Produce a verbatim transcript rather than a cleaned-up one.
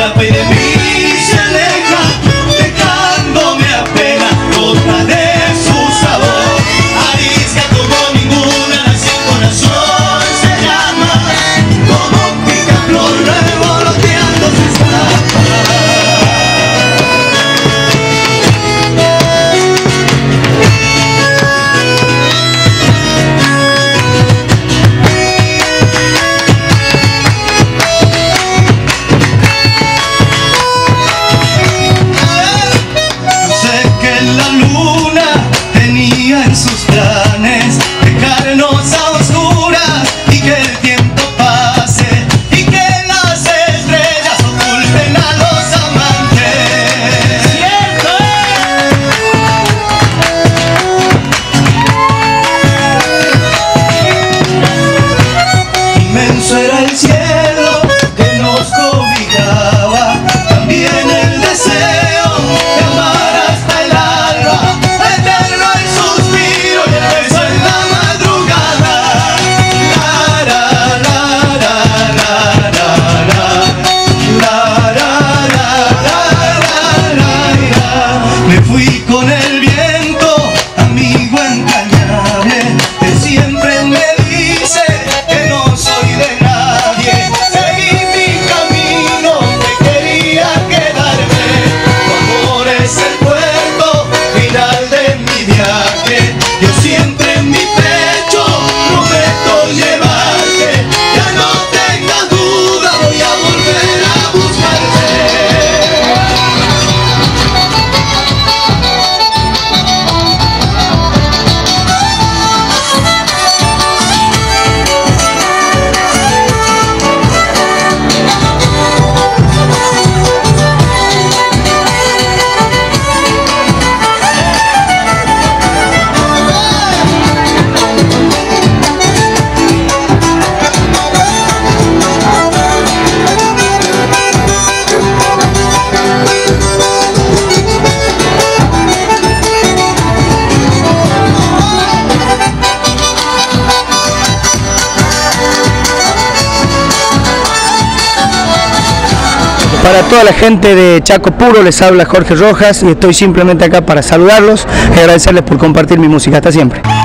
escapa y de mí se aleja, dejándome apenas gota de su sabor. Arisca como ninguna, nací en corazón, se llama como picaflor revoloteando se escapa. En sus planes dejarnos a oscuras y que el tiempo pase y que las estrellas oculten a los amantes. ¡Cierto! Inmenso era el cielo que nos cobijaba, también el deseo de amar hasta el alba. Me fui con el viento, amigo entrañable, que siempre me dice que no soy de nadie. Seguí mi camino, que quería quedarme. Tu amor es el puerto final de mi viaje. Yo siempre en mi pecho prometo llevarte. Ya no tengas duda, voy a volver a buscarte. Para toda la gente de Chaco Puro les habla Jorge Rojas y estoy simplemente acá para saludarlos y agradecerles por compartir mi música. Hasta siempre.